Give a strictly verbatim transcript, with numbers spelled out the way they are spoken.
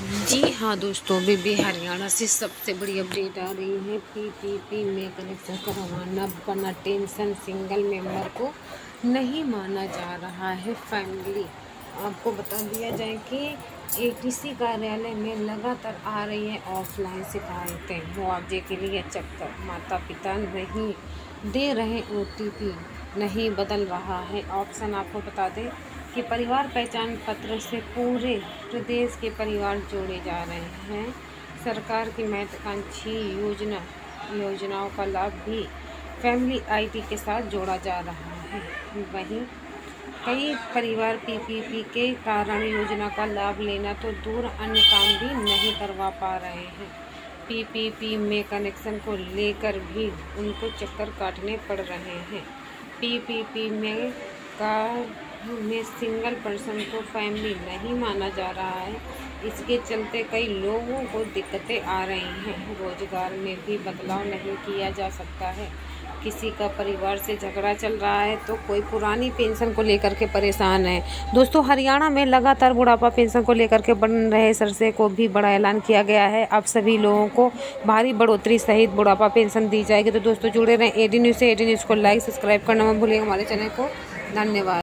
जी हाँ दोस्तों, बीबी हरियाणा से सबसे बड़ी अपडेट आ रही है। पीपीपी में कनेक्शन करवाना बना टेंशन, सिंगल मेंबर को नहीं माना जा रहा है फैमिली। आपको बता दिया जाए कि एटीसी कार्यालय में लगातार आ रही है ऑफलाइन शिकायतें। मुआवजे के लिए चक्कर, माता पिता नहीं दे रहे, ओटीपी नहीं बदल रहा है ऑप्शन। आपको बता दें कि परिवार पहचान पत्र से पूरे प्रदेश के परिवार जोड़े जा रहे हैं। सरकार की महत्वाकांक्षी योजना योजनाओं का लाभ भी फैमिली आईटी के साथ जोड़ा जा रहा है। वहीं कई परिवार पीपीपी के कारण योजना का लाभ लेना तो दूर, अन्य काम भी नहीं करवा पा रहे हैं। पीपीपी में कनेक्शन को लेकर भी उनको चक्कर काटने पड़ रहे हैं। पीपीपी में का में सिंगल पर्सन को फैमिली नहीं माना जा रहा है। इसके चलते कई लोगों को दिक्कतें आ रही हैं। रोजगार में भी बदलाव नहीं किया जा सकता है। किसी का परिवार से झगड़ा चल रहा है तो कोई पुरानी पेंशन को लेकर के परेशान है। दोस्तों, हरियाणा में लगातार बुढ़ापा पेंशन को लेकर के बन रहे सरसे को भी बड़ा ऐलान किया गया है। अब सभी लोगों को भारी बढ़ोतरी सहित बुढ़ापा पेंशन दी जाएगी। तो दोस्तों जुड़े रहें एडी न्यूज़ से। एडी न्यूज़ को लाइक सब्सक्राइब करना मत भूलिएगा हमारे चैनल को। धन्यवाद।